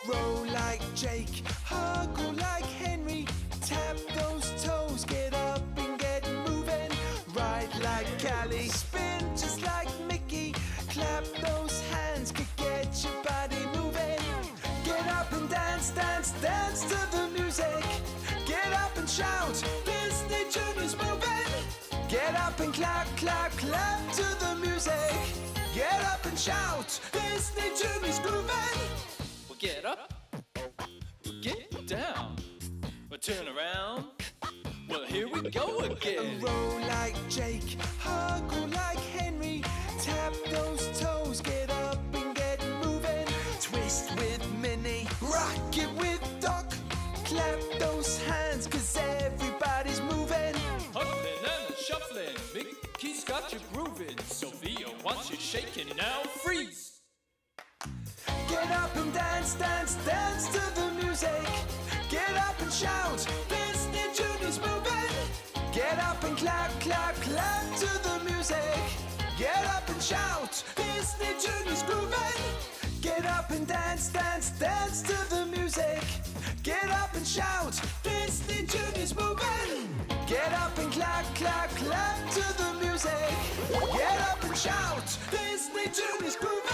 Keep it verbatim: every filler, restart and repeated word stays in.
Roll like Jake, huggle like Henry. Tap those toes, get up and get moving. Ride like Callie, spin just like Mickey. Clap those hands, could get your body moving. Get up and dance, dance, dance to the music. Get up and shout, Disney Junior's moving. Get up and clap, clap, clap to the music. Get up and shout, Disney Junior's moving. Well, get up, well, get down, well, turn around. Well, here we go again. Roll like Jake, huggle like Henry. Tap those toes, get up and get moving. Twist with Minnie, rock it with Doc. Clap those hands, cause everybody's moving. Hustling and shuffling, Mickey's got you grooving. Sophia wants you shaking, now freeze. Get up and dance, dance, dance to the music. Get up and shout, Disney Junior's moving. Get up and clap, clap, clap to the music. Get up and shout, Disney Junior's grooving. Get up and dance, dance, dance to the music. Get up and shout, Disney Junior's moving. Get up and clap, clap, clap to the music. Get up and shout, Disney Junior's grooving.